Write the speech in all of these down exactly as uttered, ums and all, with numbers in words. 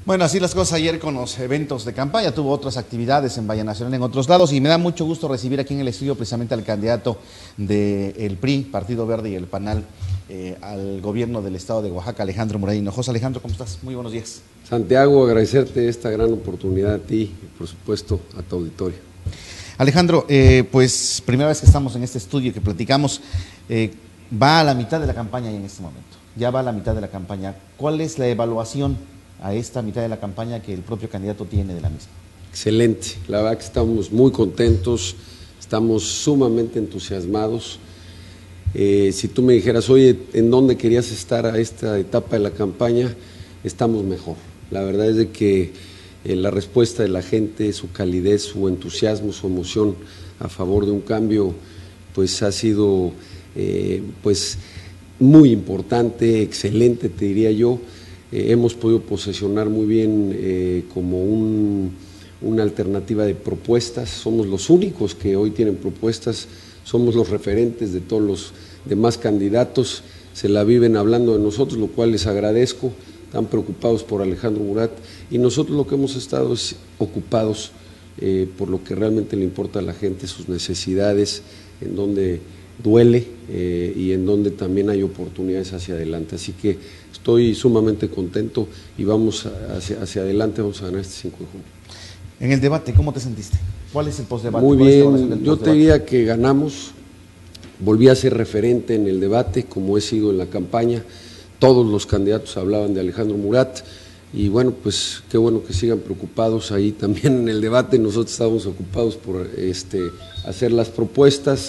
Bueno, así las cosas ayer con los eventos de campaña, tuvo otras actividades en Valle Nacional, en otros lados, y me da mucho gusto recibir aquí en el estudio precisamente al candidato del P R I, Partido Verde y el P A N A L, eh, al gobierno del estado de Oaxaca, Alejandro Murat Hinojosa. Alejandro, ¿cómo estás? Muy buenos días. Santiago, agradecerte esta gran oportunidad a ti y por supuesto a tu auditorio. Alejandro, eh, pues primera vez que estamos en este estudio que platicamos, eh, va a la mitad de la campaña y en este momento, ya va a la mitad de la campaña. ¿Cuál es la evaluación a esta mitad de la campaña que el propio candidato tiene de la misma? Excelente, la verdad que estamos muy contentos, estamos sumamente entusiasmados. Eh, si tú me dijeras, oye, ¿en dónde querías estar a esta etapa de la campaña? Estamos mejor. La verdad es de que eh, la respuesta de la gente, su calidez, su entusiasmo, su emoción a favor de un cambio, pues ha sido eh, pues muy importante, excelente, te diría yo. Eh, hemos podido posesionar muy bien eh, como un, una alternativa de propuestas. Somos los únicos que hoy tienen propuestas, somos los referentes de todos los demás candidatos, se la viven hablando de nosotros, lo cual les agradezco. Están preocupados por Alejandro Murat y nosotros lo que hemos estado es ocupados eh, por lo que realmente le importa a la gente, sus necesidades, en donde duele eh, y en donde también hay oportunidades hacia adelante. Así que estoy sumamente contento y vamos hacia, hacia adelante, vamos a ganar este cinco de junio. En el debate, ¿cómo te sentiste? ¿Cuál es el postdebate? Muy bien, yo te diría que ganamos, volví a ser referente en el debate como he sido en la campaña. Todos los candidatos hablaban de Alejandro Murat y bueno, pues qué bueno que sigan preocupados ahí también en el debate. Nosotros estábamos ocupados por este, hacer las propuestas.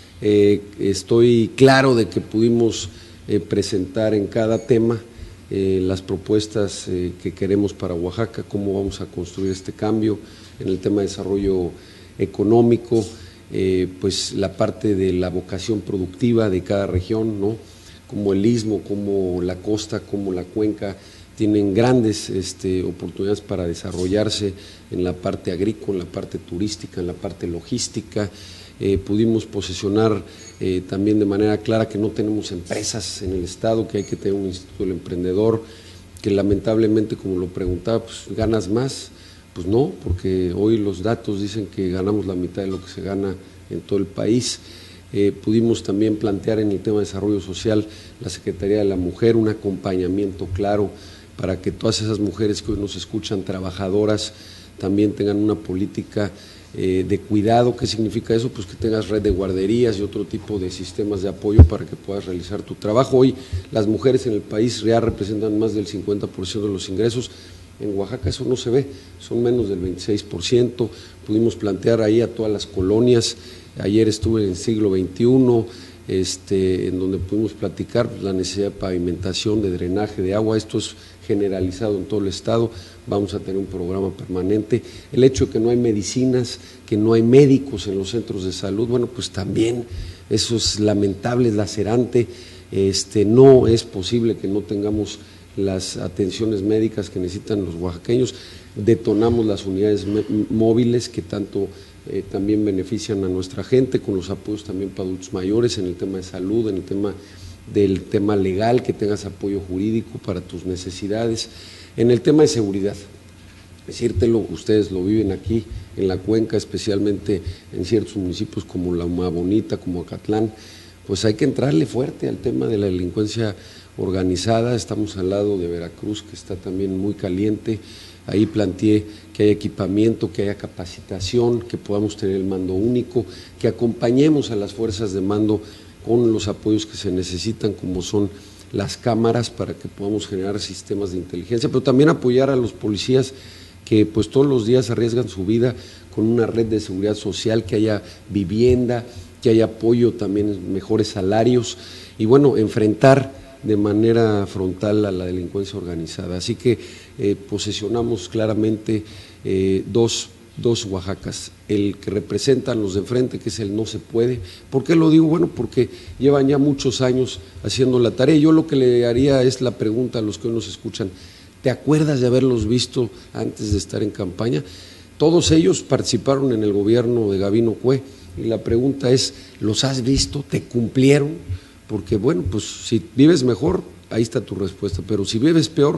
Eh, estoy claro de que pudimos eh, presentar en cada tema eh, las propuestas eh, que queremos para Oaxaca, cómo vamos a construir este cambio en el tema de desarrollo económico, eh, pues la parte de la vocación productiva de cada región, ¿no? Como el istmo, como la costa, como la cuenca, tienen grandes este, oportunidades para desarrollarse en la parte agrícola, en la parte turística, en la parte logística. Eh, pudimos posesionar eh, también de manera clara que no tenemos empresas en el estado, que hay que tener un instituto del emprendedor, que lamentablemente, como lo preguntaba, pues ganas más, pues no, porque hoy los datos dicen que ganamos la mitad de lo que se gana en todo el país. Eh, pudimos también plantear en el tema de desarrollo social la Secretaría de la Mujer, un acompañamiento claro para que todas esas mujeres que hoy nos escuchan, trabajadoras, también tengan una política eh, de cuidado. ¿Qué significa eso? Pues que tengas red de guarderías y otro tipo de sistemas de apoyo para que puedas realizar tu trabajo. Hoy las mujeres en el país ya representan más del cincuenta por ciento de los ingresos. En Oaxaca eso no se ve, son menos del veintiséis por ciento. Pudimos plantear ahí a todas las colonias. Ayer estuve en siglo veintiuno, este, en donde pudimos platicar la necesidad de pavimentación, de drenaje de agua. Esto es generalizado en todo el estado, vamos a tener un programa permanente. El hecho de que no hay medicinas, que no hay médicos en los centros de salud, bueno, pues también eso es lamentable, es lacerante. Este, no es posible que no tengamos las atenciones médicas que necesitan los oaxaqueños. Detonamos las unidades móviles que tanto eh, también benefician a nuestra gente, con los apoyos también para adultos mayores en el tema de salud, en el tema del tema legal, que tengas apoyo jurídico para tus necesidades, en el tema de seguridad. Decírtelo, ustedes lo viven aquí en la cuenca, especialmente en ciertos municipios como La Uma Bonita, como Acatlán, pues hay que entrarle fuerte al tema de la delincuencia organizada. Estamos al lado de Veracruz, que está también muy caliente. Ahí planteé que haya equipamiento, que haya capacitación, que podamos tener el mando único, que acompañemos a las fuerzas de mando con los apoyos que se necesitan, como son las cámaras, para que podamos generar sistemas de inteligencia, pero también apoyar a los policías que pues todos los días arriesgan su vida con una red de seguridad social, que haya vivienda, que haya apoyo también, mejores salarios y bueno, enfrentar de manera frontal a la delincuencia organizada. Así que eh, posesionamos claramente eh, dos, dos Oaxacas, el que representan los de enfrente, que es el no se puede. ¿Por qué lo digo? Bueno, porque llevan ya muchos años haciendo la tarea. Yo lo que le haría es la pregunta a los que hoy nos escuchan: ¿te acuerdas de haberlos visto antes de estar en campaña? Todos ellos participaron en el gobierno de Gabino Cue y la pregunta es, ¿los has visto? ¿Te cumplieron? Porque bueno, pues si vives mejor, ahí está tu respuesta, pero si vives peor,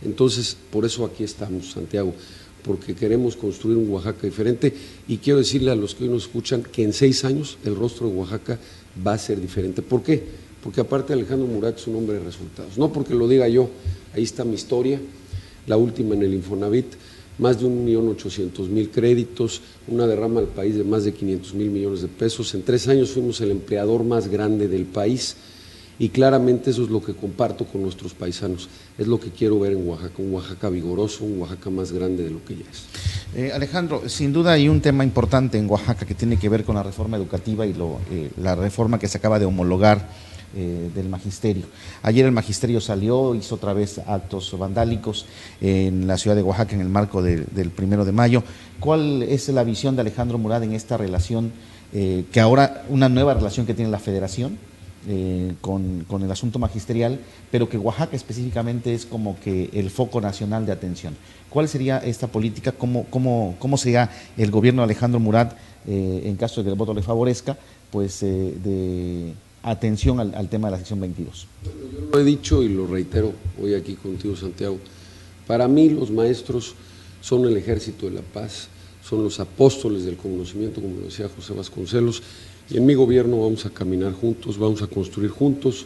Entonces, por eso aquí estamos, Santiago, porque queremos construir un Oaxaca diferente y quiero decirle a los que hoy nos escuchan que en seis años el rostro de Oaxaca va a ser diferente. ¿Por qué? Porque aparte Alejandro Murat es un hombre de resultados, no porque lo diga yo, ahí está mi historia, la última en el Infonavit, más de un millón ochocientos mil créditos, una derrama al país de más de quinientos mil millones de pesos, en tres años fuimos el empleador más grande del país y claramente eso es lo que comparto con nuestros paisanos, es lo que quiero ver en Oaxaca, un Oaxaca vigoroso, un Oaxaca más grande de lo que ya es. Eh, Alejandro, sin duda hay un tema importante en Oaxaca que tiene que ver con la reforma educativa y lo, eh, la reforma que se acaba de homologar eh, del magisterio. Ayer el magisterio salió, hizo otra vez actos vandálicos en la ciudad de Oaxaca en el marco de, del primero de mayo. ¿Cuál es la visión de Alejandro Murat en esta relación, eh, que ahora una nueva relación que tiene la federación eh, con, con el asunto magisterial, pero que Oaxaca específicamente es como que el foco nacional de atención? ¿Cuál sería esta política? ¿Cómo, cómo, cómo sería el gobierno de Alejandro Murat, eh, en caso de que el voto le favorezca, pues eh, de atención al, al tema de la sección veintidós? Bueno, yo lo he dicho y lo reitero hoy aquí contigo, Santiago. Para mí los maestros son el ejército de la paz, son los apóstoles del conocimiento, como lo decía José Vasconcelos, y en mi gobierno vamos a caminar juntos, vamos a construir juntos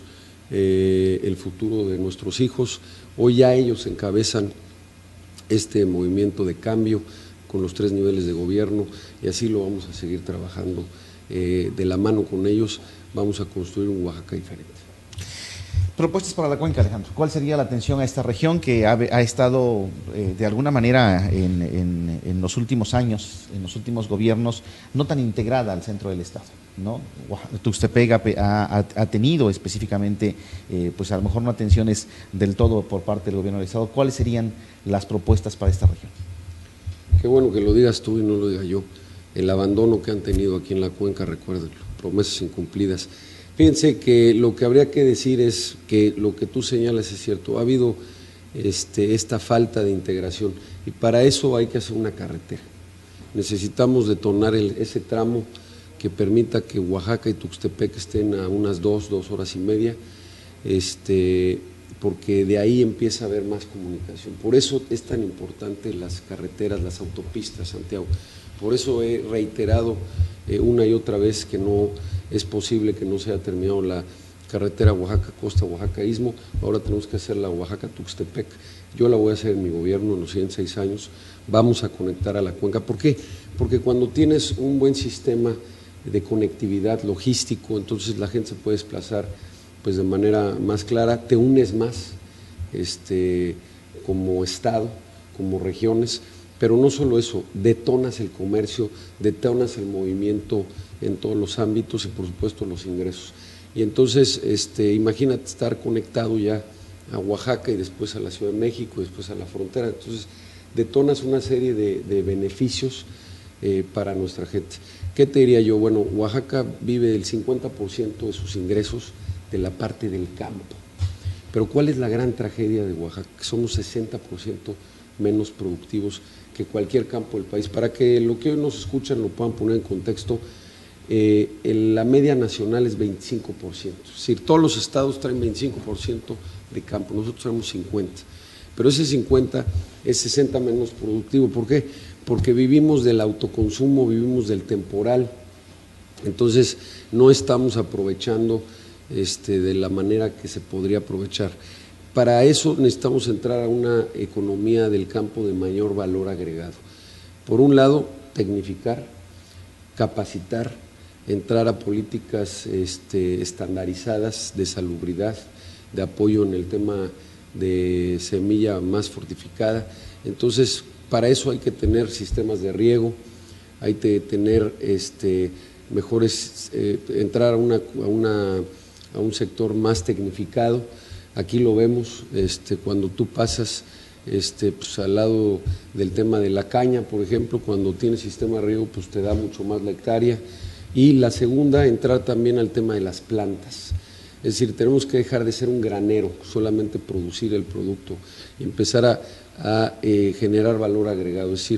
eh, el futuro de nuestros hijos. Hoy ya ellos encabezan este movimiento de cambio con los tres niveles de gobierno y así lo vamos a seguir trabajando eh, de la mano con ellos, vamos a construir un Oaxaca diferente. Propuestas para la cuenca, Alejandro. ¿Cuál sería la atención a esta región que ha, ha estado eh, de alguna manera en, en, en los últimos años, en los últimos gobiernos, no tan integrada al centro del Estado, ¿no? Tuxtepec ha, ha, ha tenido específicamente, eh, pues a lo mejor no atenciones del todo por parte del gobierno del Estado. ¿Cuáles serían las propuestas para esta región? Qué bueno que lo digas tú y no lo diga yo. El abandono que han tenido aquí en la cuenca, recuérdenlo, promesas incumplidas. Fíjense que lo que habría que decir es que lo que tú señalas es cierto, ha habido este, esta falta de integración y para eso hay que hacer una carretera. Necesitamos detonar el, ese tramo que permita que Oaxaca y Tuxtepec estén a unas dos, dos horas y media, este, porque de ahí empieza a haber más comunicación. Por eso es tan importante las carreteras, las autopistas, Santiago. Por eso he reiterado eh, una y otra vez que no es posible que no se haya terminado la carretera Oaxaca-Costa, Oaxaca-Istmo, ahora tenemos que hacer la Oaxaca-Tuxtepec. Yo la voy a hacer en mi gobierno en los siguientes seis años, vamos a conectar a la cuenca. ¿Por qué? Porque cuando tienes un buen sistema de conectividad logístico, entonces la gente se puede desplazar pues de manera más clara, te unes más este, como estado, como regiones, pero no solo eso, detonas el comercio, detonas el movimiento en todos los ámbitos y por supuesto los ingresos. Y entonces, este, imagínate estar conectado ya a Oaxaca y después a la Ciudad de México y después a la frontera, entonces detonas una serie de, de beneficios eh, para nuestra gente. ¿Qué te diría yo? Bueno, Oaxaca vive el cincuenta por ciento de sus ingresos de la parte del campo, pero ¿cuál es la gran tragedia de Oaxaca? Somos sesenta por ciento menos productivos que cualquier campo del país. Para que lo que hoy nos escuchan lo puedan poner en contexto, eh, el, la media nacional es veinticinco por ciento, es decir, todos los estados traen veinticinco por ciento de campo, nosotros tenemos cincuenta por ciento, pero ese cincuenta por ciento es sesenta por ciento menos productivo. ¿Por qué? Porque vivimos del autoconsumo, vivimos del temporal, entonces no estamos aprovechando este, de la manera que se podría aprovechar. Para eso necesitamos entrar a una economía del campo de mayor valor agregado. Por un lado, tecnificar, capacitar, entrar a políticas este, estandarizadas de salubridad, de apoyo en el tema de semilla más fortificada. Entonces, para eso hay que tener sistemas de riego, hay que tener este, mejores, eh, entrar a, una, a, una, a un sector más tecnificado. Aquí lo vemos, este, cuando tú pasas este, pues, al lado del tema de la caña, por ejemplo, cuando tienes sistema de riego, pues te da mucho más la hectárea. Y la segunda, entrar también al tema de las plantas. Es decir, tenemos que dejar de ser un granero, solamente producir el producto y empezar a, a eh, generar valor agregado. Es decir,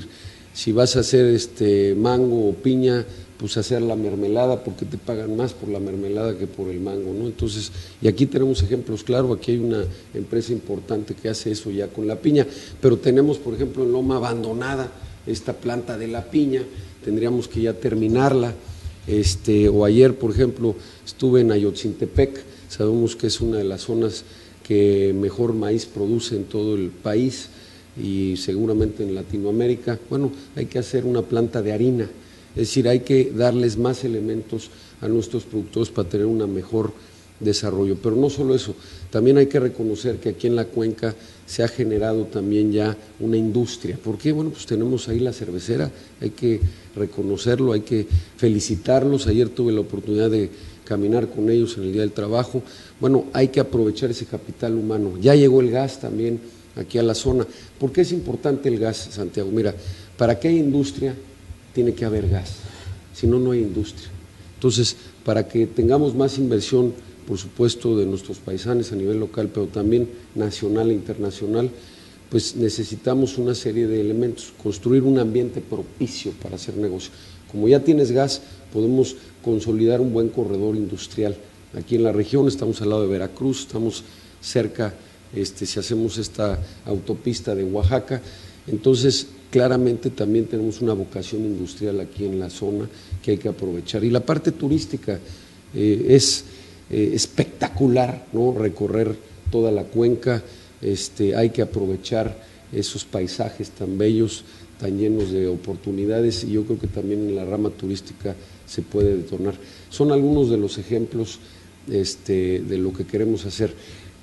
Si vas a hacer este mango o piña, pues hacer la mermelada, porque te pagan más por la mermelada que por el mango, ¿no? Entonces, y aquí tenemos ejemplos, claro, aquí hay una empresa importante que hace eso ya con la piña, pero tenemos, por ejemplo, en Loma abandonada esta planta de la piña, tendríamos que ya terminarla, este, o ayer, por ejemplo, estuve en Ayotzintepec, sabemos que es una de las zonas que mejor maíz produce en todo el país y seguramente en Latinoamérica. Bueno, hay que hacer una planta de harina, es decir, hay que darles más elementos a nuestros productores para tener un mejor desarrollo. Pero no solo eso, también hay que reconocer que aquí en la cuenca se ha generado también ya una industria. ¿Por qué? Bueno, pues tenemos ahí la cervecera, hay que reconocerlo, hay que felicitarlos. Ayer tuve la oportunidad de caminar con ellos en el Día del Trabajo. Bueno, hay que aprovechar ese capital humano. Ya llegó el gas también aquí a la zona. ¿Por qué es importante el gas, Santiago? Mira, para que haya industria tiene que haber gas, si no, no hay industria. Entonces, para que tengamos más inversión, por supuesto, de nuestros paisanos a nivel local, pero también nacional e internacional, pues necesitamos una serie de elementos, construir un ambiente propicio para hacer negocio. Como ya tienes gas, podemos consolidar un buen corredor industrial. Aquí en la región estamos al lado de Veracruz, estamos cerca, este, si hacemos esta autopista de Oaxaca, entonces claramente también tenemos una vocación industrial aquí en la zona que hay que aprovechar. Y la parte turística eh, es eh, espectacular, ¿no? Recorrer toda la cuenca, este, hay que aprovechar esos paisajes tan bellos, tan llenos de oportunidades, y yo creo que también en la rama turística se puede detonar. Son algunos de los ejemplos este, de lo que queremos hacer.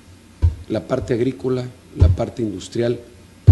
La parte agrícola, la parte industrial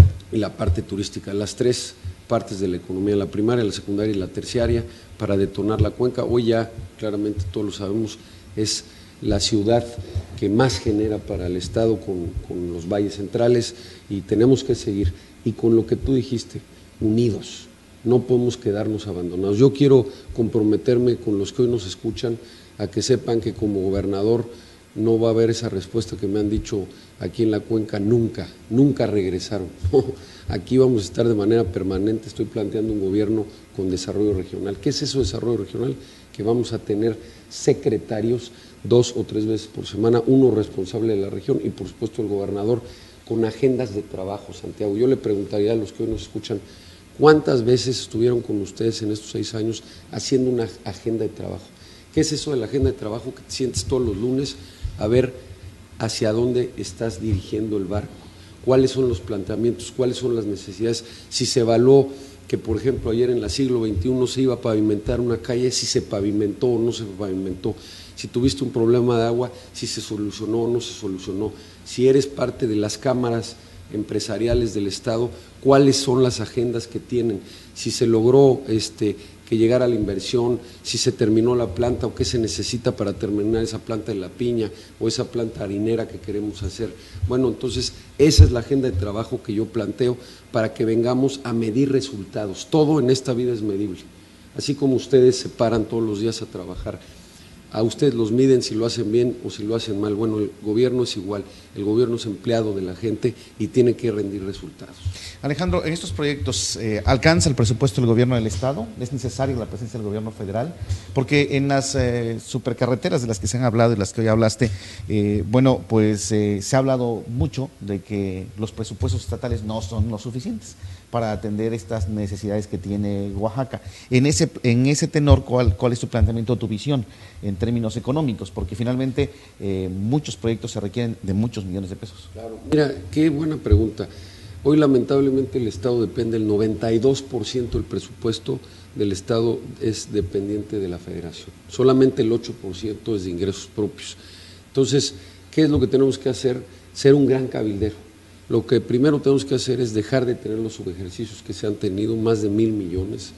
y la parte turística, las tres partes de la economía, la primaria, la secundaria y la terciaria, para detonar la cuenca. Hoy ya, claramente todos lo sabemos, es la ciudad que más genera para el Estado con, con los valles centrales, y tenemos que seguir, y con lo que tú dijiste, unidos, no podemos quedarnos abandonados. Yo quiero comprometerme con los que hoy nos escuchan a que sepan que como gobernador no va a haber esa respuesta que me han dicho aquí en la cuenca, nunca, nunca regresaron. Aquí vamos a estar de manera permanente. Estoy planteando un gobierno con desarrollo regional. ¿Qué es eso de desarrollo regional? Que vamos a tener secretarios dos o tres veces por semana, uno responsable de la región y por supuesto el gobernador con agendas de trabajo, Santiago. Yo le preguntaría a los que hoy nos escuchan, ¿cuántas veces estuvieron con ustedes en estos seis años haciendo una agenda de trabajo? ¿Qué es eso de la agenda de trabajo que te sientes todos los lunes a ver hacia dónde estás dirigiendo el barco? ¿Cuáles son los planteamientos? ¿Cuáles son las necesidades? Si se evaluó que, por ejemplo, ayer en la siglo veintiuno se iba a pavimentar una calle, si se pavimentó o no se pavimentó. Si tuviste un problema de agua, si se solucionó o no se solucionó. Si eres parte de las cámaras empresariales del Estado, cuáles son las agendas que tienen, si se logró este, que llegara la inversión, si se terminó la planta o qué se necesita para terminar esa planta de la piña o esa planta harinera que queremos hacer. Bueno, entonces esa es la agenda de trabajo que yo planteo para que vengamos a medir resultados. Todo en esta vida es medible, así como ustedes se paran todos los días a trabajar. A ustedes los miden si lo hacen bien o si lo hacen mal. Bueno, el gobierno es igual, el gobierno es empleado de la gente y tiene que rendir resultados. Alejandro, en estos proyectos, eh, ¿alcanza el presupuesto del gobierno del Estado? ¿Es necesaria la presencia del gobierno federal? Porque en las eh, supercarreteras de las que se han hablado y de las que hoy hablaste, eh, bueno, pues eh, se ha hablado mucho de que los presupuestos estatales no son los suficientes para atender estas necesidades que tiene Oaxaca. En ese, en ese tenor, ¿cuál, cuál es tu planteamiento, tu visión en términos económicos? Porque finalmente eh, muchos proyectos se requieren de muchos millones de pesos. Claro. Mira, qué buena pregunta. Hoy lamentablemente el Estado depende, el noventa y dos por ciento del presupuesto del Estado es dependiente de la Federación, solamente el ocho por ciento es de ingresos propios. Entonces, ¿qué es lo que tenemos que hacer? Ser un gran cabildero. Lo que primero tenemos que hacer es dejar de tener los subejercicios que se han tenido, más de mil millones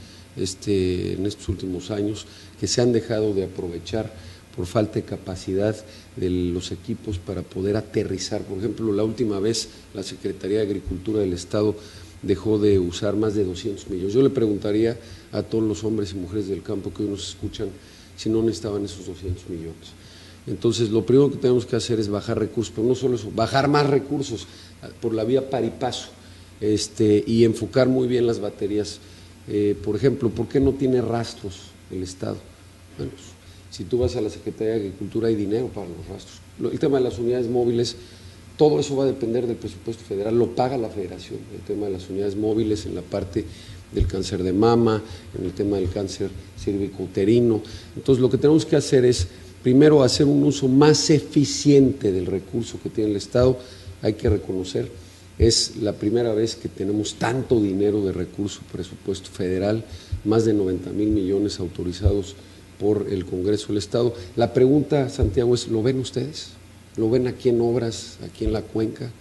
este, en estos últimos años, que se han dejado de aprovechar por falta de capacidad de los equipos para poder aterrizar. Por ejemplo, la última vez la Secretaría de Agricultura del Estado dejó de usar más de doscientos millones. Yo le preguntaría a todos los hombres y mujeres del campo que hoy nos escuchan si no necesitaban esos doscientos millones. Entonces, lo primero que tenemos que hacer es bajar recursos, pero no solo eso, bajar más recursos por la vía par y paso, este, y enfocar muy bien las baterías Eh, por ejemplo, ¿por qué no tiene rastros el Estado? Bueno, pues, si tú vas a la Secretaría de Agricultura hay dinero para los rastros. El tema de las unidades móviles, todo eso va a depender del presupuesto federal, lo paga la Federación, el tema de las unidades móviles en la parte del cáncer de mama, en el tema del cáncer cervicouterino. Entonces lo que tenemos que hacer es, primero, hacer un uso más eficiente del recurso que tiene el Estado. Hay que reconocer, es la primera vez que tenemos tanto dinero de recurso, presupuesto federal, más de noventa mil millones autorizados por el Congreso del Estado. La pregunta, Santiago, es, ¿lo ven ustedes? ¿Lo ven aquí en obras, aquí en la cuenca?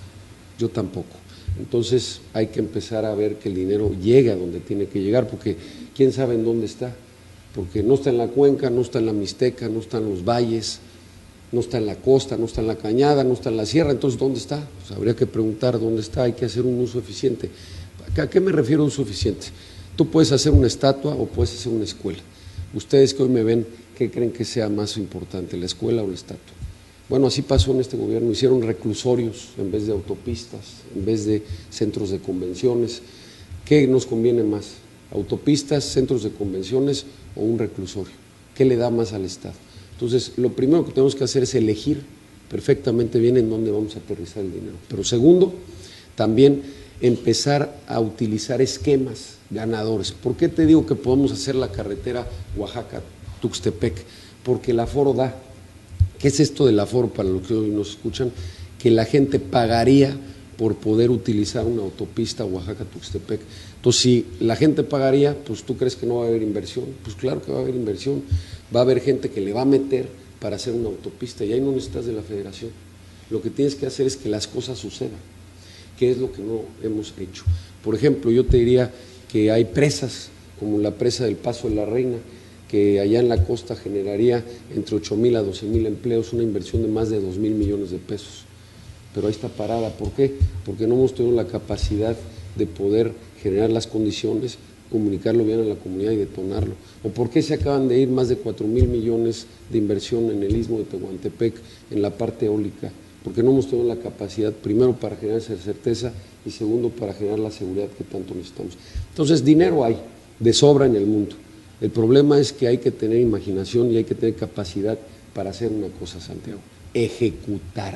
Yo tampoco. Entonces hay que empezar a ver que el dinero llegue a donde tiene que llegar, porque quién sabe en dónde está, porque no está en la cuenca, no está en la Mixteca, no está en los valles, no está en la costa, no está en la cañada, no está en la sierra. Entonces, ¿dónde está? Pues habría que preguntar dónde está, hay que hacer un uso eficiente. ¿A qué me refiero a uso eficiente? Tú puedes hacer una estatua o puedes hacer una escuela. Ustedes que hoy me ven, ¿qué creen que sea más importante, la escuela o la estatua? Bueno, así pasó en este gobierno, hicieron reclusorios en vez de autopistas, en vez de centros de convenciones. ¿Qué nos conviene más? ¿Autopistas, centros de convenciones o un reclusorio? ¿Qué le da más al Estado? Entonces, lo primero que tenemos que hacer es elegir perfectamente bien en dónde vamos a aterrizar el dinero. Pero segundo, también empezar a utilizar esquemas ganadores. ¿Por qué te digo que podemos hacer la carretera Oaxaca-Tuxtepec? Porque el aforo da. ¿Qué es esto del aforo para los que hoy nos escuchan? Que la gente pagaría por poder utilizar una autopista Oaxaca-Tuxtepec. Entonces, si la gente pagaría, pues ¿tú crees que no va a haber inversión? Pues claro que va a haber inversión. Va a haber gente que le va a meter para hacer una autopista y ahí no necesitas de la Federación. Lo que tienes que hacer es que las cosas sucedan, que es lo que no hemos hecho. Por ejemplo, yo te diría que hay presas, como la presa del Paso de la Reina, que allá en la costa generaría entre ocho mil a doce mil empleos, una inversión de más de dos mil millones de pesos. Pero ahí está parada. ¿Por qué? Porque no hemos tenido la capacidad de poder generar las condiciones, comunicarlo bien a la comunidad y detonarlo. ¿O por qué se acaban de ir más de cuatro mil millones de inversión en el istmo de Tehuantepec, en la parte eólica? Porque no hemos tenido la capacidad, primero, para generar esa certeza y segundo, para generar la seguridad que tanto necesitamos. Entonces, dinero hay de sobra en el mundo. El problema es que hay que tener imaginación y hay que tener capacidad para hacer una cosa, Santiago: ejecutar.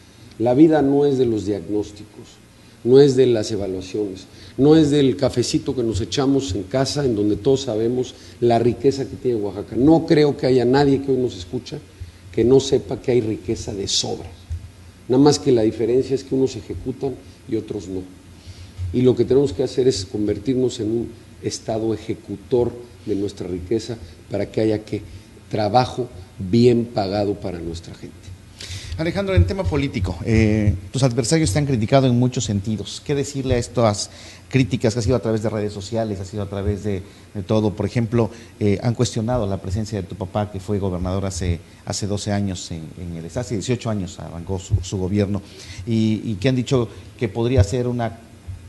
La vida no es de los diagnósticos, no es de las evaluaciones, no es del cafecito que nos echamos en casa, en donde todos sabemos la riqueza que tiene Oaxaca. No creo que haya nadie que hoy nos escucha que no sepa que hay riqueza de sobra. Nada más que la diferencia es que unos ejecutan y otros no. Y lo que tenemos que hacer es convertirnos en un Estado ejecutor de nuestra riqueza para que haya que trabajo bien pagado para nuestra gente. Alejandro, en tema político, eh, tus adversarios te han criticado en muchos sentidos. ¿Qué decirle a estas críticas que ha sido a través de redes sociales, ha sido a través de, de todo? Por ejemplo, eh, han cuestionado la presencia de tu papá, que fue gobernador hace, hace doce años, en, en el hace dieciocho años arrancó su, su gobierno, y, y que han dicho que podría ser una,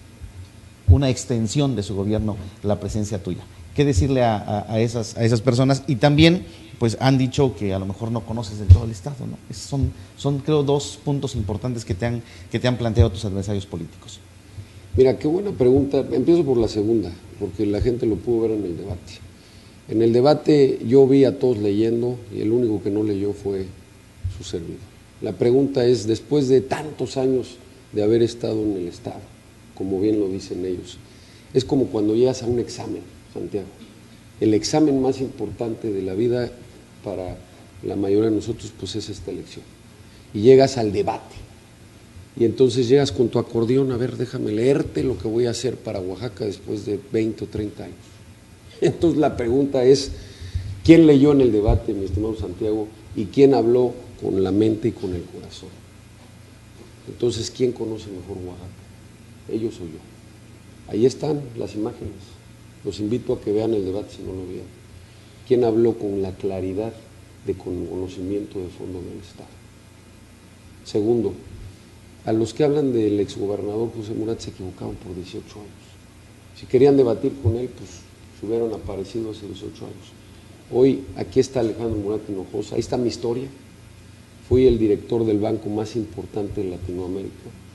una extensión de su gobierno la presencia tuya. ¿Qué decirle a, a, a, esas, a esas personas? Y también, pues han dicho que a lo mejor no conoces del todo el Estado, ¿no? Es, son, son, creo, dos puntos importantes que te, han, que te han planteado tus adversarios políticos. Mira, qué buena pregunta. Empiezo por la segunda, porque la gente lo pudo ver en el debate. En el debate yo vi a todos leyendo y el único que no leyó fue su servidor. La pregunta es, después de tantos años de haber estado en el Estado, como bien lo dicen ellos, es como cuando llegas a un examen, Santiago. El examen más importante de la vida para la mayoría de nosotros, pues es esta elección. Y llegas al debate. Y entonces llegas con tu acordeón: a ver, déjame leerte lo que voy a hacer para Oaxaca después de veinte o treinta años. Entonces la pregunta es, ¿quién leyó en el debate, mi estimado Santiago? ¿Y quién habló con la mente y con el corazón? Entonces, ¿quién conoce mejor Oaxaca? ¿Ellos o yo? Ahí están las imágenes. Los invito a que vean el debate si no lo vieron. ¿Quién habló con la claridad de conocimiento de fondo del Estado? Segundo, a los que hablan del exgobernador José Murat se equivocaron por dieciocho años. Si querían debatir con él, pues se hubieran aparecido hace dieciocho años. Hoy aquí está Alejandro Murat Hinojosa, ahí está mi historia. Fui el director del banco más importante de Latinoamérica.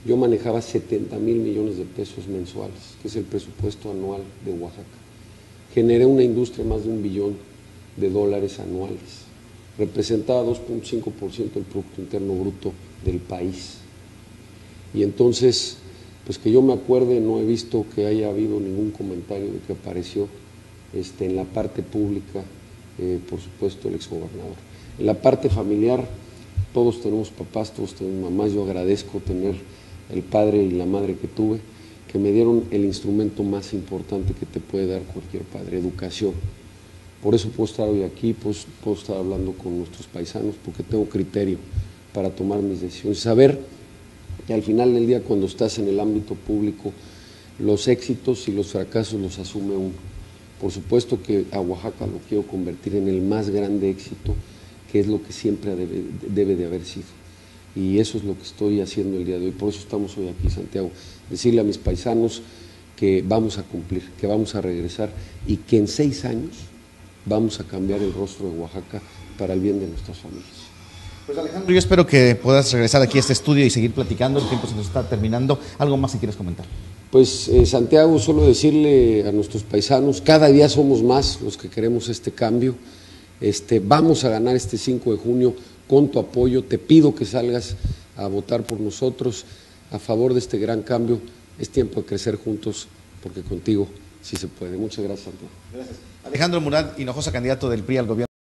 yo manejaba setenta mil millones de pesos mensuales, que es el presupuesto anual de Oaxaca. Generé una industria más de un billón de dólares anuales. Representaba dos punto cinco por ciento del Producto Interno Bruto del país. Y entonces, pues que yo me acuerde, no he visto que haya habido ningún comentario de que apareció este, en la parte pública, eh, por supuesto, el exgobernador. En la parte familiar, todos tenemos papás, todos tenemos mamás. Yo agradezco tener el padre y la madre que tuve, que me dieron el instrumento más importante que te puede dar cualquier padre, educación. Por eso puedo estar hoy aquí, pues, puedo estar hablando con nuestros paisanos, porque tengo criterio para tomar mis decisiones. Saber que al final del día, cuando estás en el ámbito público, los éxitos y los fracasos los asume uno. Por supuesto que a Oaxaca lo quiero convertir en el más grande éxito, que es lo que siempre debe, debe de haber sido. Y eso es lo que estoy haciendo el día de hoy. Por eso estamos hoy aquí, Santiago. Decirle a mis paisanos que vamos a cumplir, que vamos a regresar y que en seis años vamos a cambiar el rostro de Oaxaca para el bien de nuestras familias. Pues Alejandro, yo espero que puedas regresar aquí a este estudio y seguir platicando. El tiempo se nos está terminando. ¿Algo más si quieres comentar? Pues eh, Santiago, solo decirle a nuestros paisanos, cada día somos más los que queremos este cambio. Este, vamos a ganar este cinco de junio con tu apoyo. Te pido que salgas a votar por nosotros a favor de este gran cambio. Es tiempo de crecer juntos, porque contigo sí se puede. Muchas gracias, Santiago. Gracias. Alejandro Murat Hinojosa, candidato del P R I al gobierno.